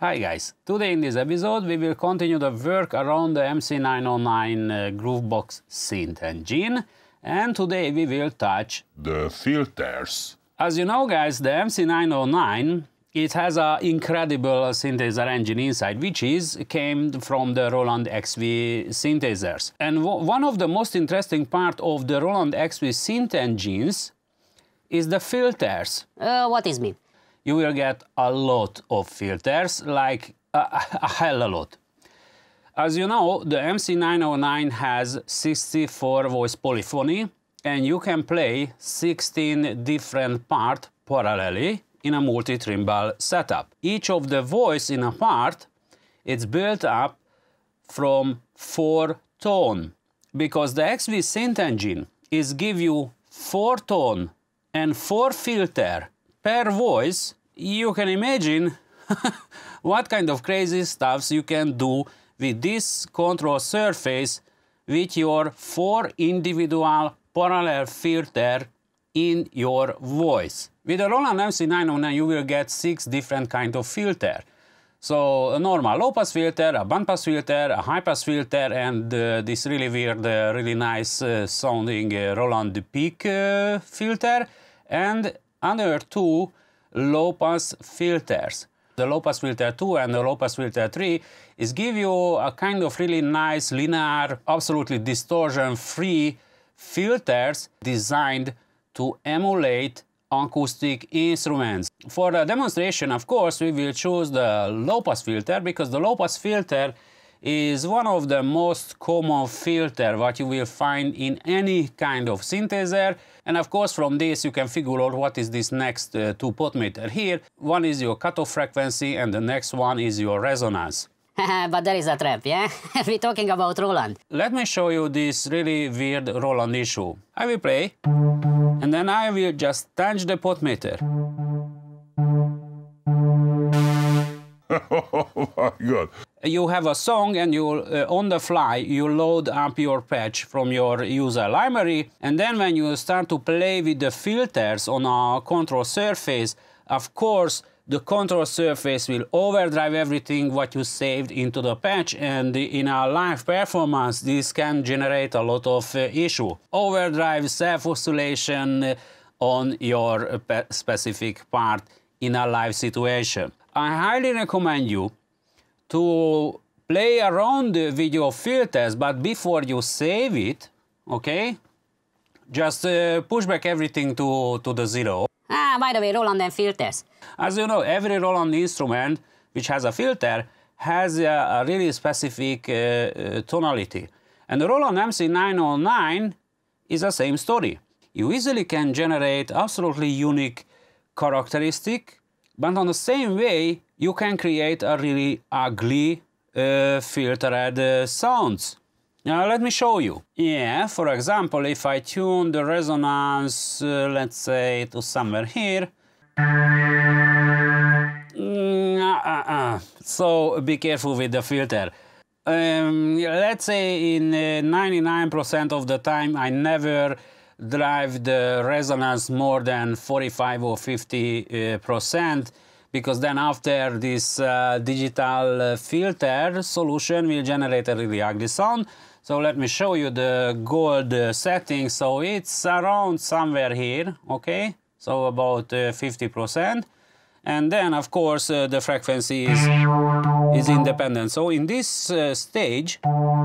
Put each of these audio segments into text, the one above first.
Hi guys, today in this episode we will continue the work around the MC-909 groovebox synth engine, and today we will touch the filters. As you know guys, the MC-909, it has an incredible synthesizer engine inside, which came from the Roland XV synthesizers. And one of the most interesting part of the Roland XV synth engines is the filters. What is mean? You will get a lot of filters, like a hell a lot. As you know, the MC-909 has 64 voice polyphony, and you can play 16 different parts parallelly in a multitrimbal setup. Each of the voice in a part, it's built up from 4 tones, because the XV synth engine is give you 4 tones and 4 filters per voice. You can imagine what kind of crazy stuffs you can do with this control surface with your 4 individual parallel filters in your voice. With the Roland MC-909 you will get 6 different kinds of filters. So a normal low-pass filter, a bandpass filter, a high-pass filter, and this really weird, really nice sounding Roland peak filter, and another 2 low-pass filters. The low-pass filter 2 and the low-pass filter 3 is give you a kind of really nice, linear, absolutely distortion-free filters designed to emulate acoustic instruments. For the demonstration, of course, we will choose the low-pass filter, because the low-pass filter is one of the most common filters what you will find in any kind of synthesizer. And of course from this you can figure out what is this next 2 potmeter here. One is your cutoff frequency and the next one is your resonance. But there is a trap, yeah? We're talking about Roland. Let me show you this really weird Roland issue. I will play and then I will just touch the potmeter. Oh my god. You have a song and you on the fly you load up your patch from your user library, and then when you start to play with the filters on a control surface, of course the control surface will overdrive everything what you saved into the patch, and in a live performance this can generate a lot of issue. Overdrive, self-oscillation on your specific part in a live situation. I highly recommend you to play around with your filters, but before you save it, okay, just push back everything to the 0. By the way, Roland and filters. As you know, every Roland instrument which has a filter has a really specific tonality. And the Roland MC-909 is the same story. You easily can generate absolutely unique characteristic, but on the same way you can create a really ugly filtered sounds. Now let me show you. Yeah, for example, if I tune the resonance, let's say to somewhere here. So be careful with the filter. Let's say in 99% of the time I never drive the resonance more than 45 or 50%, because then after this digital filter solution will generate a really ugly sound. So let me show you the gold setting. So it's around somewhere here, okay? So about 50%. And then of course the frequency is independent. So in this stage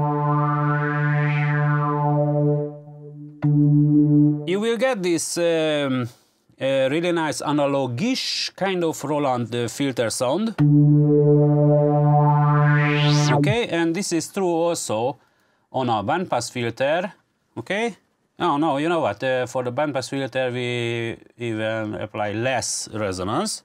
you will get this really nice analogish kind of Roland filter sound. Okay, and this is true also on a bandpass filter. Okay, no, you know what? For the bandpass filter we even apply less resonance.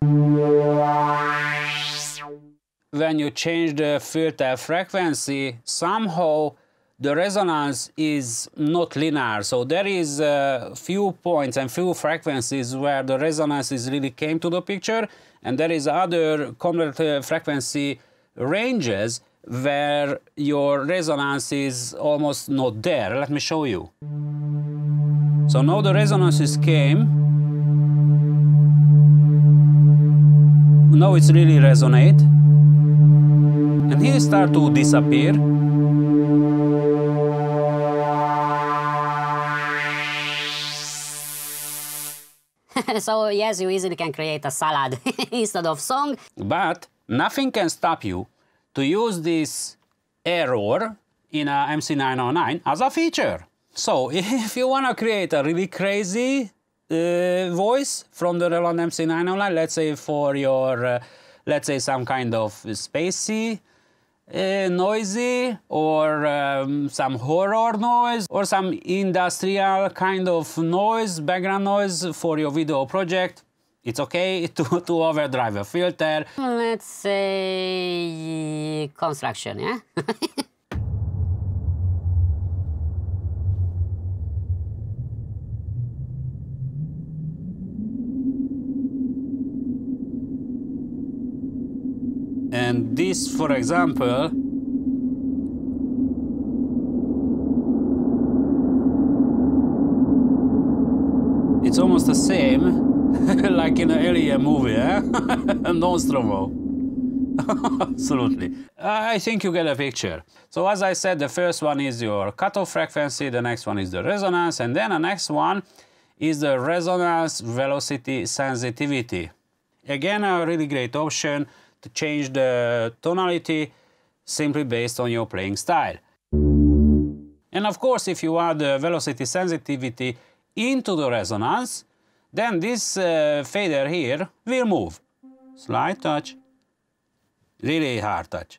When you change the filter frequency, somehow the resonance is not linear, so there is a few points and few frequencies where the resonance is really came to the picture, and there is other complex frequency ranges where your resonance is almost not there. Let me show you. So now the resonances came. Now it's really resonate. and he start to disappear. So yes, you easily can create a salad instead of song. But nothing can stop you to use this error in a MC-909 as a feature. So if you want to create a really crazy voice from the Roland MC-909, let's say for your, let's say some kind of spacey, noisy, or some horror noise, or some industrial kind of noise, background noise for your video project, it's okay to overdrive a filter. Let's say construction, yeah? And this, for example, it's almost the same like in an alien movie, eh? Nostromo. Absolutely. I think you get a picture. So as I said, the first one is your cutoff frequency, the next one is the resonance, and then the next one is the resonance velocity sensitivity. Again, a really great option to change the tonality simply based on your playing style. And of course, if you add the velocity sensitivity into the resonance, then this fader here will move. Slight touch, really hard touch.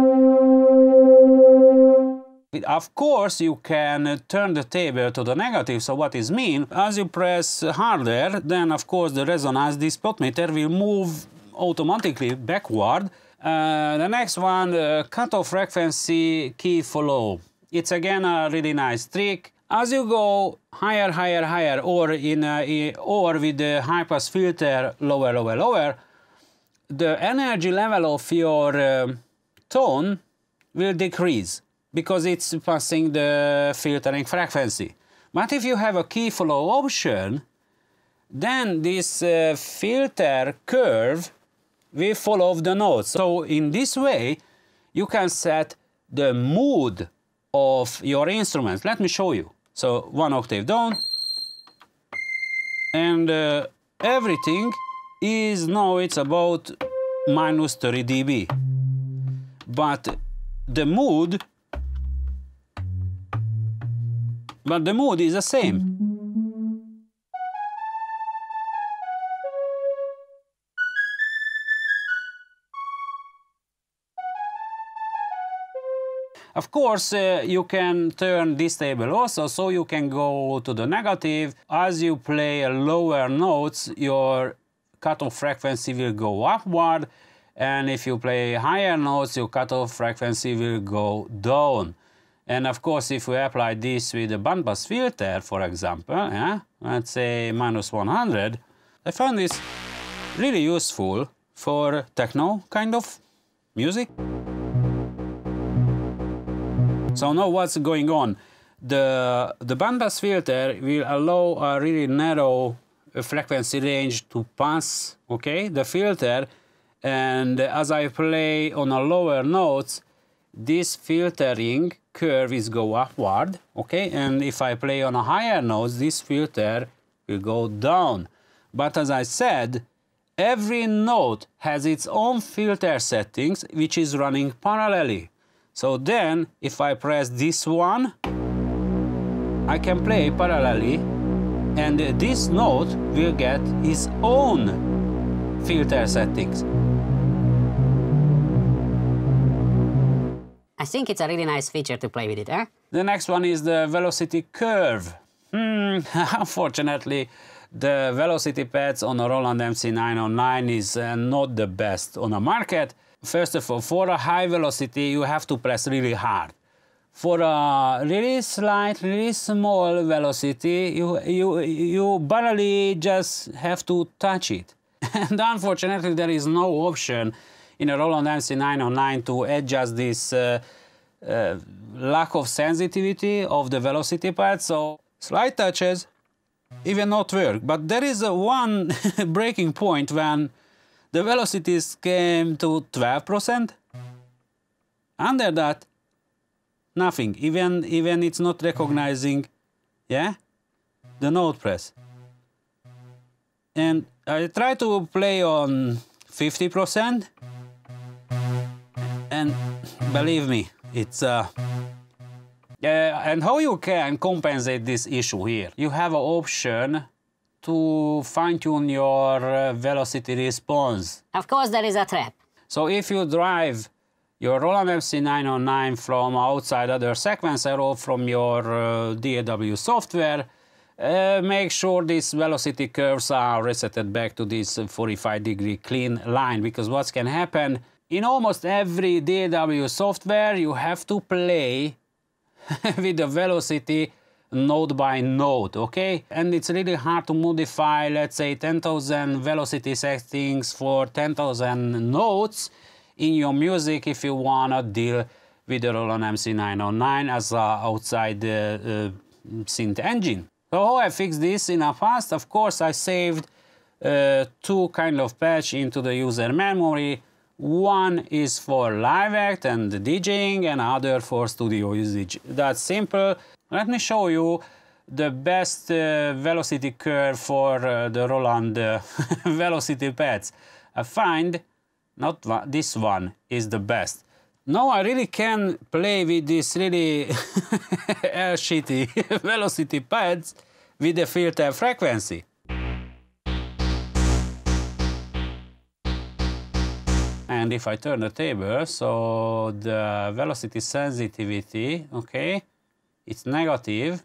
Of course, you can turn the table to the negative, so what is mean? As you press harder, then of course the resonance, this spot meter will move automatically backward. The next one, cutoff frequency key follow. It's again a really nice trick. As you go higher, higher, higher, or with the high pass filter lower, lower, lower, the energy level of your tone will decrease because it's passing the filtering frequency. But if you have a key follow option, then this filter curve will follow the notes. So in this way, you can set the mood of your instruments. Let me show you. So 1 octave down, and everything is now it's about minus 30 dB. But the mood is the same. Of course, you can turn this table also, so you can go to the negative. As you play lower notes, your cutoff frequency will go upward, and if you play higher notes, your cutoff frequency will go down. And of course, if we apply this with a bandpass filter, for example, yeah, let's say minus 100, I found this really useful for techno kind of music. So now what's going on? The bandpass filter will allow a really narrow frequency range to pass, okay, the filter, and as I play on a lower notes, this filtering curve is go upward, okay, and if I play on a higher notes, this filter will go down. But as I said, every note has its own filter settings which is running parallelly. So then, if I press this one, I can play parallelly, and this note will get its own filter settings. I think it's a really nice feature to play with it, eh? The next one is the velocity curve. Unfortunately, the velocity pads on a Roland MC-909 is not the best on the market. First of all, for a high velocity, you have to press really hard. For a really slight, really small velocity, you barely just have to touch it. And unfortunately, there is no option in a Roland MC-909 to adjust this lack of sensitivity of the velocity pad. So slight touches even not work. But there is one breaking point when the velocities came to 12%. Under that, nothing. Even it's not recognizing, yeah, the note press. And I try to play on 50%, and believe me, it's and how you can compensate this issue here? You have an option to fine-tune your velocity response. Of course, there is a trap. So if you drive your Roland MC-909 from outside other sequencer or from your DAW software, make sure these velocity curves are resetted back to this 45-degree clean line, because what can happen, in almost every DAW software you have to play with the velocity note by note, okay? And it's really hard to modify, let's say, 10,000 velocity settings for 10,000 notes in your music if you wanna deal with the Roland MC-909 as an outside synth engine. So how I fixed this in the past? Of course, I saved two kind of patch into the user memory. One is for live act and DJing, and other for studio usage. That's simple. Let me show you the best velocity curve for the Roland velocity pads. I find this one is the best. Now I really can play with this really shitty velocity pads with the filter frequency. And if I turn the table, so the velocity sensitivity, okay, it's negative.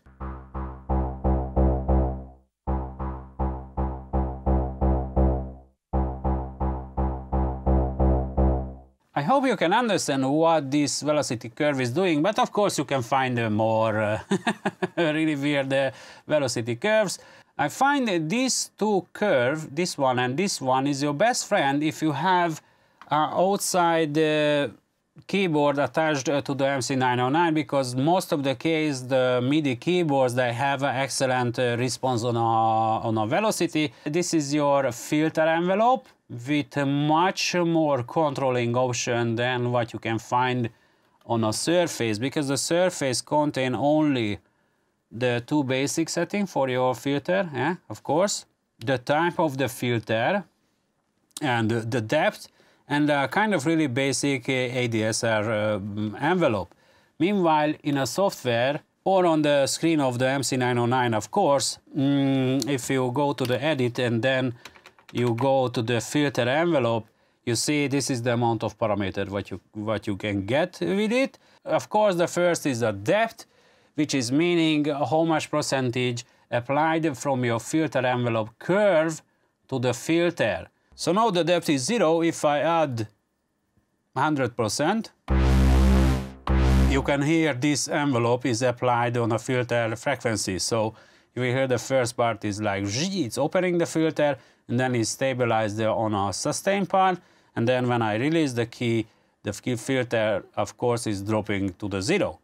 I hope you can understand what this velocity curve is doing, but of course you can find more really weird velocity curves. I find that these two curves, this one and this one, is your best friend if you have outside keyboard attached to the MC-909, because most of the case the MIDI keyboards, they have an excellent response on a velocity. This is your filter envelope with much more controlling option than what you can find on a Surface, because the Surface contain only the two basic settings for your filter, of course, the type of the filter and the depth, and a kind of really basic ADSR envelope. Meanwhile, in a software or on the screen of the MC-909, of course, if you go to the edit and then you go to the filter envelope, you see this is the amount of parameter what you can get with it. Of course, the first is the depth, which is meaning how much percentage applied from your filter envelope curve to the filter. So now the depth is 0. If I add 100%, you can hear this envelope is applied on a filter frequency. So you will hear the first part is like, it's opening the filter, and then it's stabilized on a sustain part. And then when I release the key filter, of course, is dropping to the 0.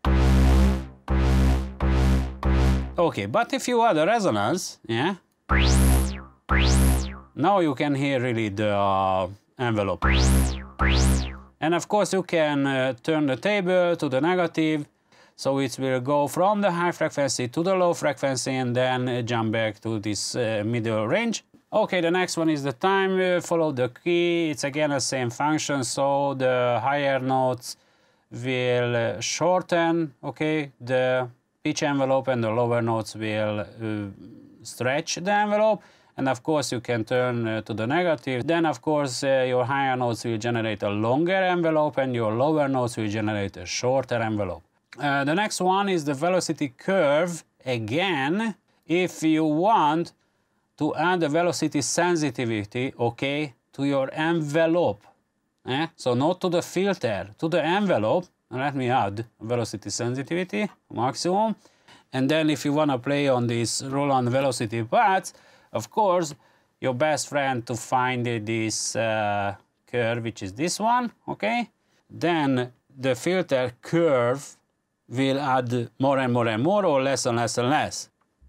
Okay, but if you add a resonance, yeah, now you can hear really the envelope. And of course you can turn the table to the negative, so it will go from the high frequency to the low frequency and then jump back to this middle range. Okay, the next one is the time, follow the key. It's again the same function, so the higher notes will shorten, okay, the pitch envelope, and the lower notes will stretch the envelope. And of course you can turn to the negative. Then of course your higher notes will generate a longer envelope and your lower notes will generate a shorter envelope. The next one is the velocity curve. Again, if you want to add the velocity sensitivity, okay, to your envelope. So not to the filter, to the envelope. Let me add velocity sensitivity, maximum. And then if you want to play on these Roland velocity pads, of course, your best friend to find this curve, which is this one, okay? Then the filter curve will add more and more and more, or less and less and less.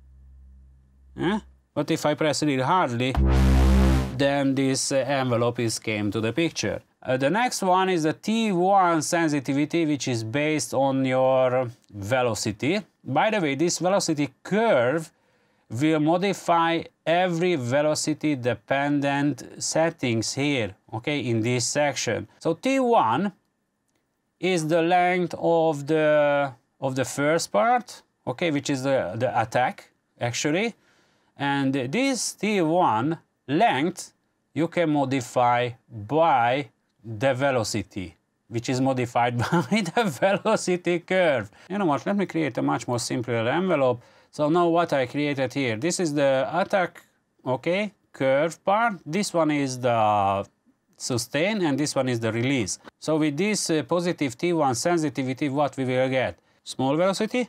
But if I press really hardly, then this envelope is came to the picture. The next one is the T1 sensitivity, which is based on your velocity. By the way, this velocity curve will modify every velocity dependent settings here, okay, in this section. So T1 is the length of the first part, okay, which is the attack actually, and this T1 length you can modify by the velocity, which is modified by the velocity curve. You know what, let me create a much more simpler envelope. So now what I created here, this is the attack, okay, curve part. This one is the sustain and this one is the release. So with this positive T1 sensitivity, what we will get? Small velocity.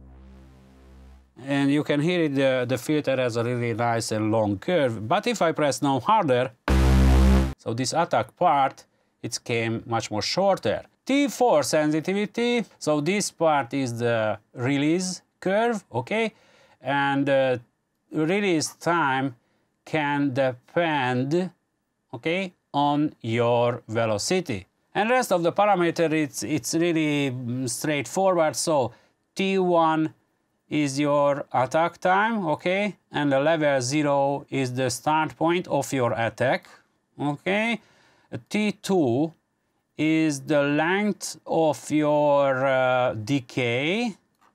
And you can hear it, the filter has a really nice and long curve. But if I press now harder, so this attack part, it came much more shorter. T4 sensitivity, so this part is the release curve, okay? And release time can depend, okay, on your velocity. And rest of the parameter, it's really straightforward. So T1 is your attack time, okay? And the level 0 is the start point of your attack, okay? T2 is the length of your decay.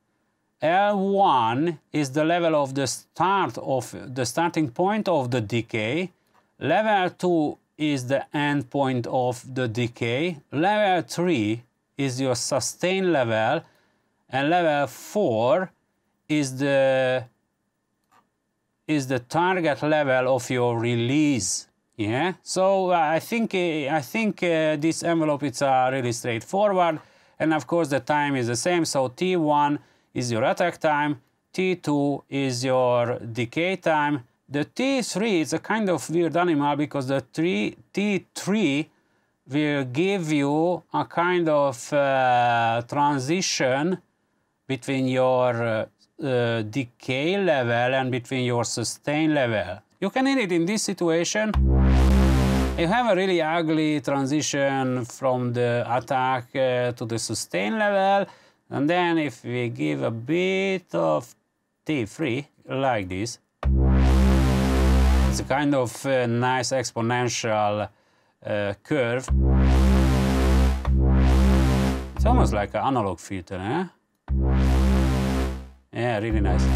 L1 is the level of the starting point of the decay. Level 2 is the end point of the decay. Level 3 is your sustain level, and level 4 is the target level of your release. Yeah, so I think this envelope is really straightforward, and of course the time is the same. So T1 is your attack time, T2 is your decay time. The T3 is a kind of weird animal because the T3 will give you a kind of transition between your decay level and between your sustain level. You can hear it in this situation. You have a really ugly transition from the attack to the sustain level, and then if we give a bit of T3 like this, it's a kind of nice exponential curve. It's almost like an analog filter, eh? Yeah, really nice.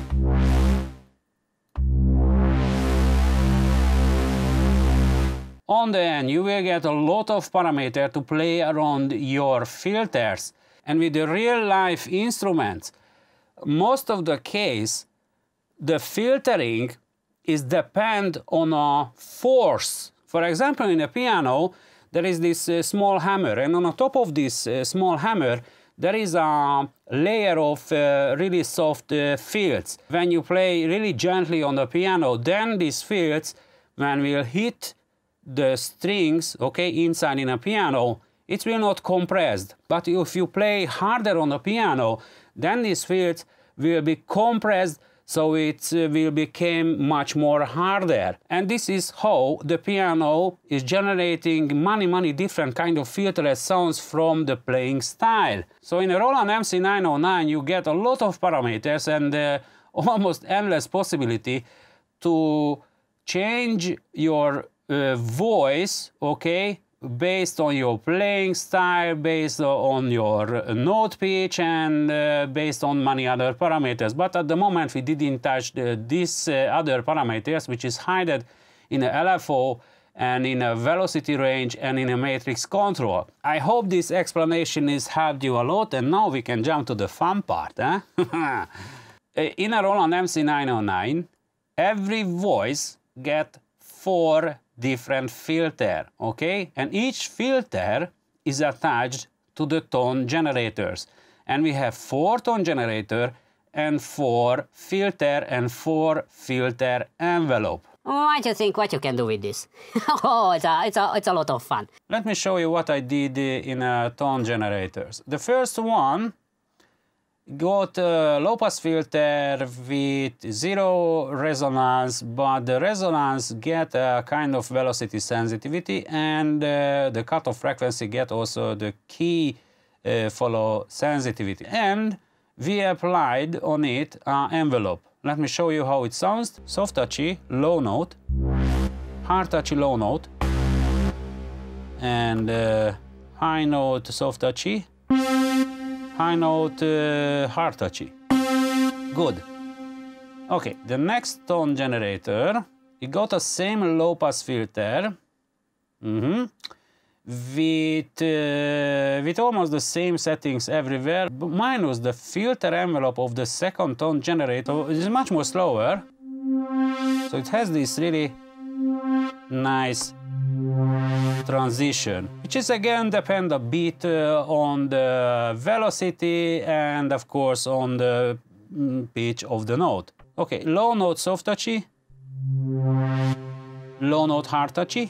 On the end, you will get a lot of parameters to play around your filters. And with the real-life instruments, most of the case, the filtering is depend on a force. For example, in a piano, there is this small hammer, and on the top of this small hammer, there is a layer of really soft fields. When you play really gently on the piano, then these fields, when will hit the strings, okay, inside in a piano, it will not compressed. But if you play harder on the piano, then these fields will be compressed, so it will become much more harder. And this is how the piano is generating many different kind of filtered sounds from the playing style. So in a Roland MC-909 you get a lot of parameters and almost endless possibility to change your voice, okay, based on your playing style, based on your note pitch, and based on many other parameters. But at the moment we didn't touch these other parameters, which is hidden in a LFO and in a velocity range and in a matrix control. I hope this explanation has helped you a lot, and now we can jump to the fun part. Eh? In a Roland MC-909, every voice get 4 different filter, okay? And each filter is attached to the tone generators. And we have 4 tone generator and 4 filter and 4 filter envelope. What do you think what you can do with this? Oh, it's a lot of fun. Let me show you what I did in tone generators. The first one got a low-pass filter with zero resonance, but the resonance get a kind of velocity sensitivity, and the cutoff frequency get also the key follow sensitivity. And we applied on it an envelope. Let me show you how it sounds. Soft touchy, low note, hard touchy, low note, and high note, soft touchy, high note, hard touchy. Good. Okay, the next tone generator, it got the same low pass filter with almost the same settings everywhere, but minus the filter envelope of the second tone generator is much more slower. So it has this really nice transition, which is again depend a bit on the velocity and of course on the pitch of the note. Okay, low note soft touchy, low note hard touchy.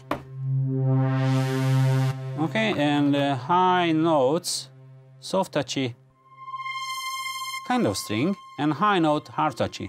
Okay, and high notes soft touchy, kind of string, and high note hard touchy.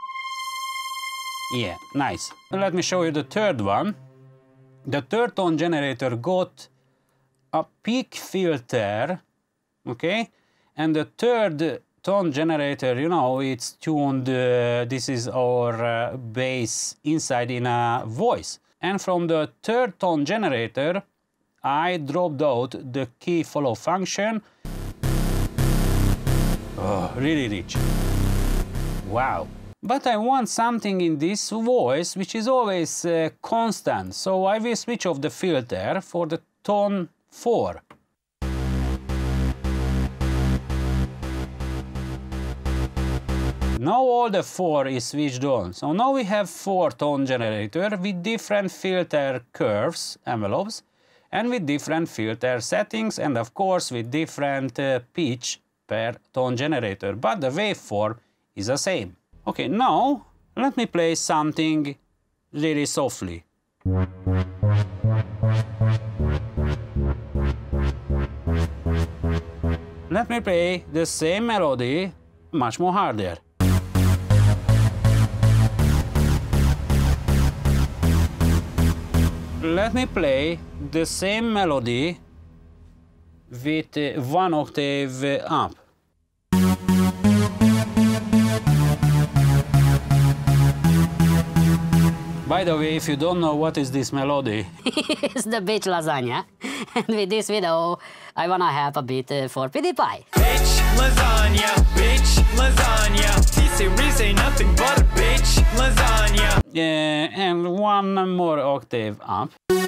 Yeah, nice. Let me show you the third one. The third tone generator got a peak filter, okay? And the third tone generator, you know, it's tuned, this is our bass inside in a voice. And from the third tone generator, I dropped out the key follow function. Oh, really rich. Wow. But I want something in this voice which is always constant, so I will switch off the filter for the tone 4. Now all the 4 is switched on, so now we have 4 tone generator with different filter curves, envelopes, and with different filter settings, and of course with different pitch per tone generator, but the waveform is the same. Okay, now let me play something really softly. Let me play the same melody much more harder. Let me play the same melody with 1 octave up. By the way, if you don't know what is this melody, It's the bitch lasagna. And with this video, I wanna have a bit for Pewdiepie. Bitch lasagna, bitch lasagna. T-Series ain't nothing but a bitch lasagna. and 1 more octave up.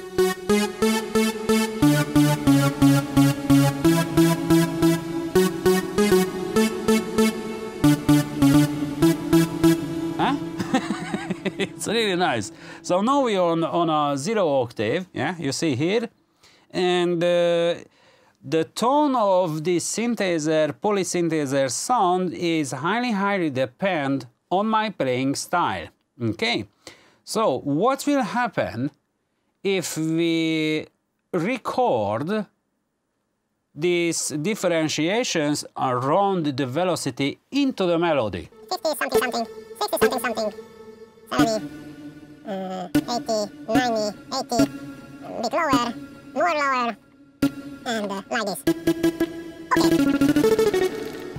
It's really nice. So now we're on a 0 octave, yeah, you see here. And the tone of the synthesizer, polysynthesizer sound is highly depend on my playing style, okay? So what will happen if we record these differentiations around the velocity into the melody? 50 something something, 60 something something, 70, 80, 90, 80, a bit lower, more lower, and like this. Okay.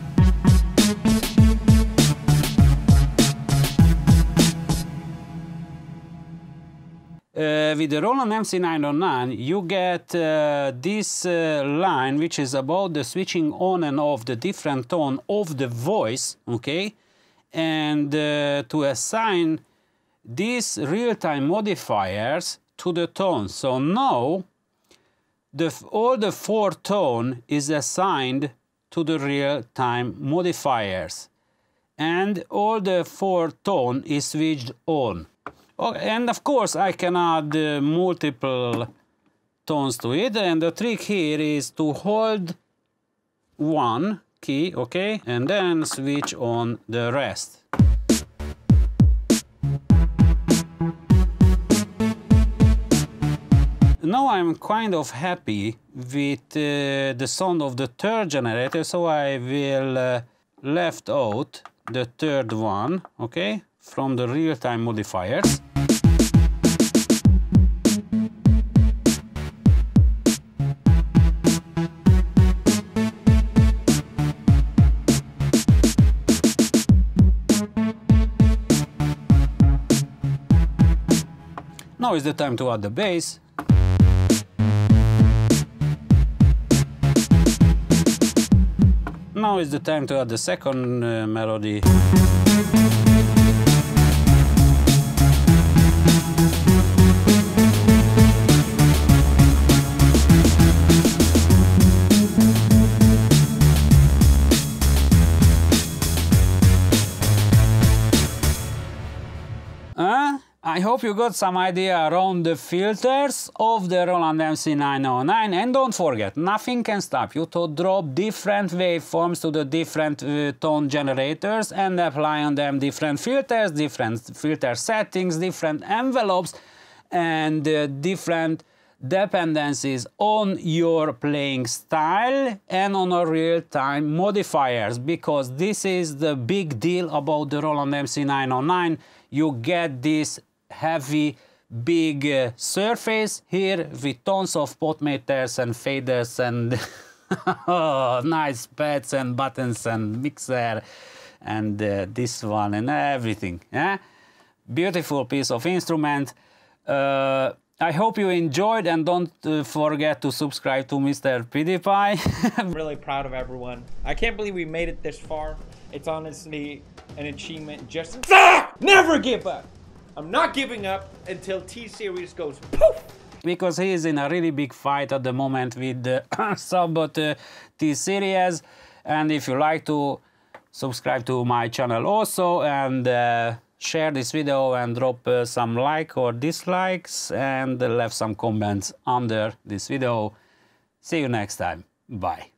With the Roland MC-909, you get this line, which is about the switching on and off the different tone of the voice, okay? And to assign these real-time modifiers to the tone. So now, all the 4 tone is assigned to the real-time modifiers. And all the 4 tone is switched on. Okay, and of course I can add multiple tones to it, and the trick here is to hold one key, okay, and then switch on the rest. Now I'm kind of happy with the sound of the third generator, so I will left out the third one, okay, from the real-time modifiers. Now is the time to add the bass. Now is the time to add the second melody. I hope you got some idea around the filters of the Roland MC-909, and don't forget, nothing can stop you to drop different waveforms to the different tone generators and apply on them different filters, different filter settings, different envelopes, and different dependencies on your playing style and on a real-time modifiers, because this is the big deal about the Roland MC-909. You get this heavy, big surface here with tons of pot meters and faders and nice pads and buttons and mixer and this one and everything. Beautiful piece of instrument. I hope you enjoyed, and don't forget to subscribe to Mr. Pewdiepie. I'm really proud of everyone. I can't believe we made it this far. It's honestly an achievement. Just never give up. I'm not giving up until T-Series goes poof! Because he is in a really big fight at the moment with the Subbot T-Series. And if you like to subscribe to my channel also, and share this video and drop some like or dislikes and leave some comments under this video. See you next time. Bye.